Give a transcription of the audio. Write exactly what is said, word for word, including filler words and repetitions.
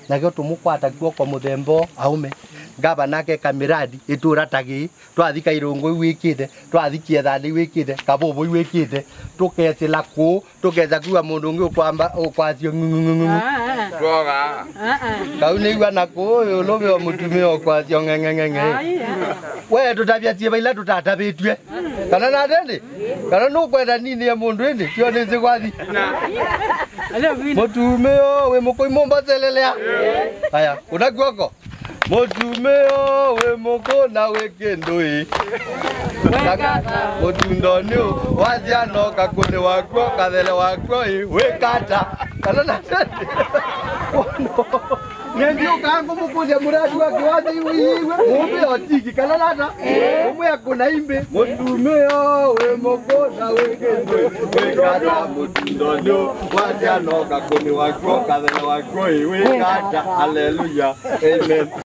na gyo tumukwata guoko muthembo aume ngaba nake kamiradi itura tagi twathika irungu wikite twathikia thani wikite kabobo wikite tuketila ku tukeza kuwa mundu ngi ukwamba ukwazio Twoga. kauni gwa nako lobe mutumia ukwazio ngengengenge we tutabia tie baila tutatabitwe kana na ndende kana no kwenda nini ya mundu ende tio neze kwathi mutumio we mukoi momba zelelea haya una guoko mutumio we muko na we kendoi mutundo ni wajia no kakune wako kathele wako we kata kana na ndio kango mukuja muradi wake wathi iwe mumbe otiki kana nata mumbe akuna imbe mutumio we muko na we kendoi we kata mutundo ni wajia no kakune wako kathele wako we kata haleluya amen.